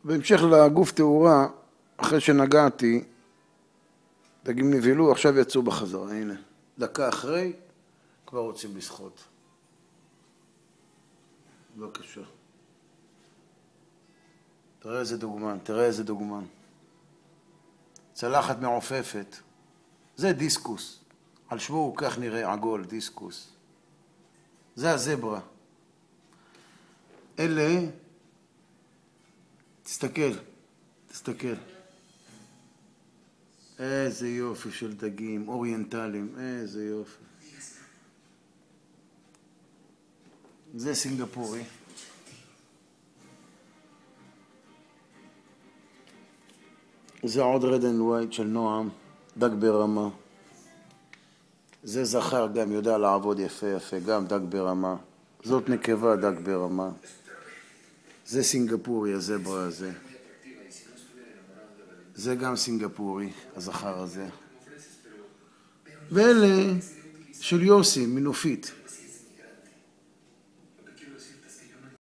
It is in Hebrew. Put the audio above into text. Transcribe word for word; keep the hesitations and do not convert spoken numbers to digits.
בהמשך לגוף תאורה, אחרי שנגעתי, דגים נבהלו, עכשיו יצאו בחזרה, הנה. דקה אחרי, כבר רוצים לשחות. בבקשה. תראה איזה דוגמן, תראה איזה דוגמן. צלחת מעופפת. זה דיסקוס. על שמו הוא כך נראה עגול, דיסקוס. זה הזברה. אלה, תסתכל, תסתכל. איזה יופי של דגים, אוריינטליים, איזה יופי. זה סינגפורי. זה עוד רד אנד ווייט של נועם, דג ברמה. זה זכר גם יודע לעבוד יפה יפה, גם דג ברמה. זאת נקבה, דג ברמה. זה סינגפורי, הזברה הזה. זה גם סינגפורי, הזכר הזה. ואלה של יוסי, מנופית.